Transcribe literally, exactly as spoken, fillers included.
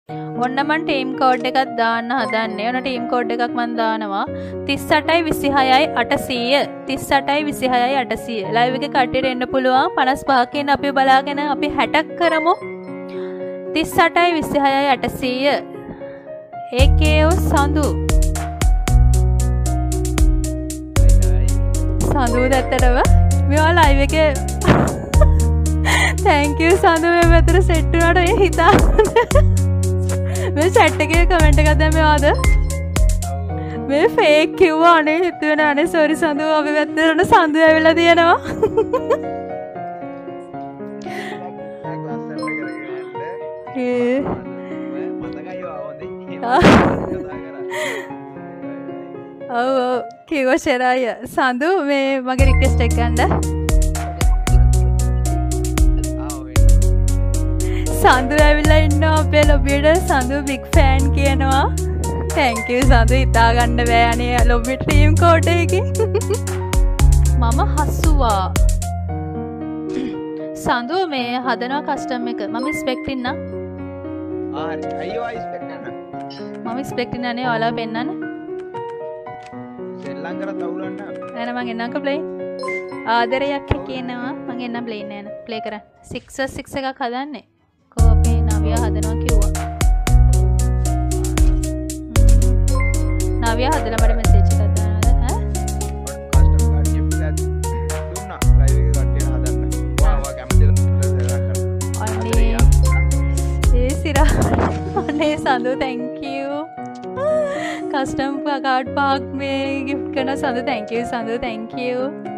ඔන්න මම team code එකක් දාන්න හදන්නේ. ඔන්න ටීම් කෝඩ් එකක් මම දානවා තිස් අටයි විසිහයයි අටසීය. තිස් අටයි විසිහයයි අටසීය. ලයිව් එකේ කට්ටියට එන්න පුළුවන්. පනස් පහක් ඉන්න අපි බලාගෙන අපි හැටක් කරමු. තිස් අටයි විසිහයයි අටසීය. ඒකේ සඳු. සඳු දැත්තටම මෙයා ලයිව් එකේ thank you සඳු මේ මෙතන සෙට් වුණාට මේ හිතා මේ chat එකේ කමෙන්ට් එකක් දැම්මේවාද මේ fake කිව්වා අනේ හිතුවේ අනේ sorry සඳු අපි පැත්තට සඳු ඇවිල්ලා තියෙනවා ඒ මතකයි ඔව් ඔව් කිව්වා ෂෙරාය සඳු මේ මගේ රික්වෙස්ට් එක ගන්න සඳු ඇවිල්ලා ඉන්නවා අපේ ලොබියට සඳු බිග් ෆෑන් කියනවා thank you සඳු හිතා ගන්න බෑ අනේ ලොබි ටීම් කෝඩ් එකකින් මම හසුවා සඳු මේ හදනවා කස්ටම් එක මම ස්පෙක්ට් ඉන්න ආ අයියෝ ආ ස්පෙක්ට් ඉන්න මම ස්පෙක්ට් ඉන්න නේ ඔයාලා පෙන්නන්න සෙල්ලම් කරලා තවුලන්න නෑ මම එන්නම්ක ප්ලේ ආදරයක් කියනවා මම එන්න ප්ලේ නෑ නේ ප්ලේ කරා six six එකක් හදන්නේ කෝපේ නවියා හදනවා කිව්වා නවියා හදලා මට මෙසේජ් එකක් දානවද ඈ කස්ටම් කාඩ් ගිෆ්ට් එකක් දුන්නා ලයිව් එක කට්ටිය හදන්න වාවා කැමතිද අනේ ඒ සිරා අනේ Sandu thank you custom card pack මේ ගිෆ්ට් කරන Sandu thank you සඳු thank you